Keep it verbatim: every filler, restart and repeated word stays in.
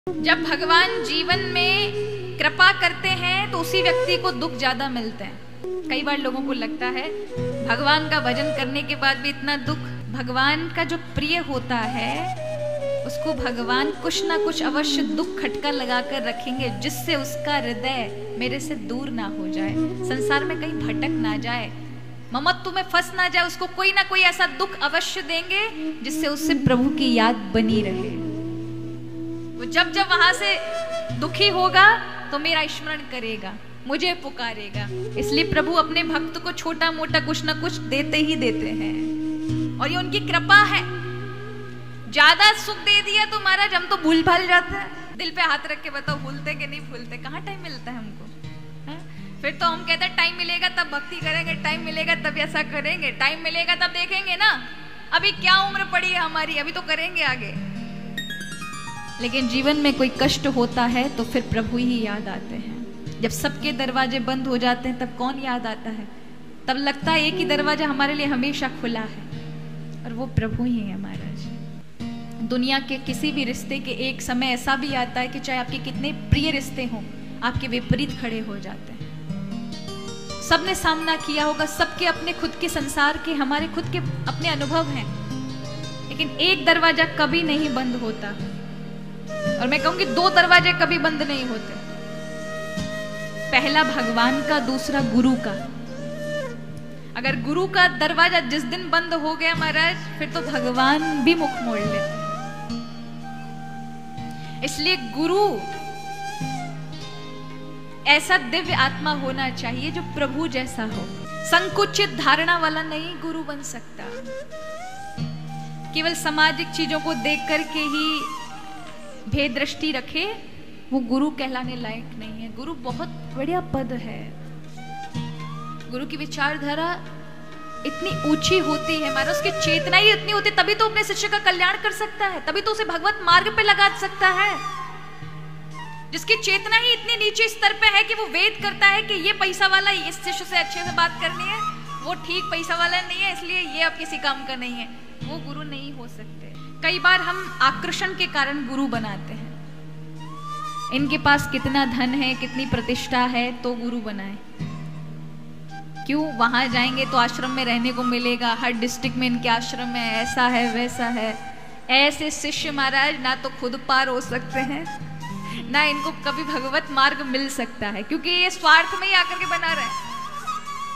जब भगवान जीवन में कृपा करते हैं तो उसी व्यक्ति को दुख ज्यादा मिलते हैं। कई बार लोगों को लगता है भगवान का भजन करने के बाद भी इतना दुख। भगवान का जो प्रिय होता है उसको भगवान कुछ ना कुछ अवश्य दुख खटका लगा कर रखेंगे, जिससे उसका हृदय मेरे से दूर ना हो जाए, संसार में कहीं भटक ना जाए, ममत्व में फंस ना जाए। उसको कोई ना कोई ऐसा दुख अवश्य देंगे जिससे उससे प्रभु की याद बनी रहे। वो जब जब वहां से दुखी होगा तो मेरा स्मरण करेगा, मुझे पुकारेगा। इसलिए प्रभु अपने भक्त को छोटा मोटा कुछ ना कुछ देते ही देते हैं, और ये उनकी कृपा है। ज्यादा सुख दे दिया तो महाराज हम तो भूल भाल जाते हैं। दिल पे हाथ रख के बताओ, भूलते कि नहीं भूलते? कहाँ टाइम मिलता है हमको है? फिर तो हम कहते हैं टाइम मिलेगा तब भक्ति करेंगे, टाइम मिलेगा तब ऐसा करेंगे, टाइम मिलेगा तब देखेंगे ना। अभी क्या उम्र पड़ी है हमारी, अभी तो करेंगे आगे। लेकिन जीवन में कोई कष्ट होता है तो फिर प्रभु ही याद आते हैं। जब सबके दरवाजे बंद हो जाते हैं तब कौन याद आता है? तब लगता है एक ही दरवाजा हमारे लिए हमेशा खुला है, और वो प्रभु ही है महाराज। दुनिया के किसी भी रिश्ते के एक समय ऐसा भी आता है कि चाहे आपके कितने प्रिय रिश्ते हों, आपके विपरीत खड़े हो जाते हैं। सबने सामना किया होगा, सबके अपने खुद के संसार के, हमारे खुद के अपने अनुभव हैं, लेकिन एक दरवाजा कभी नहीं बंद होता, और मैं कहूंगी दो दरवाजे कभी बंद नहीं होते। पहला भगवान का, दूसरा गुरु का। अगर गुरु का दरवाजा जिस दिन बंद हो गया महाराज, फिर तो भगवान भी मुख मोड़ लेते हैं। इसलिए गुरु ऐसा दिव्य आत्मा होना चाहिए जो प्रभु जैसा हो। संकुचित धारणा वाला नहीं गुरु बन सकता। केवल सामाजिक चीजों को देख करके ही भेद दृष्टि रखे, वो गुरु कहलाने लायक नहीं है। गुरु बहुत बढ़िया पद है। गुरु की विचारधारा इतनी ऊंची होती है हमारा, उसकी चेतना ही इतनी होती है, तभी तो अपने शिष्य का कल्याण कर सकता है, तभी तो उसे भगवत मार्ग पे लगा सकता है। जिसकी चेतना ही इतनी नीचे स्तर पे है कि वो वेद करता है कि ये पैसा वाला इस शिष्य से अच्छे से बात करनी है, वो ठीक पैसा वाला नहीं है, इसलिए ये अब किसी काम का नहीं है, वो गुरु नहीं हो सकते। कई बार हम आकर्षण के कारण गुरु बनाते हैं। इनके पास कितना धन है, कितनी प्रतिष्ठा है, तो गुरु बनाए। क्यों? वहां जाएंगे तो आश्रम में रहने को मिलेगा, हर डिस्ट्रिक्ट में इनके आश्रम में ऐसा है वैसा है। ऐसे शिष्य महाराज ना तो खुद पार हो सकते हैं, ना इनको कभी भगवत मार्ग मिल सकता है, क्योंकि ये स्वार्थ में ही आकर के बना रहे हैं।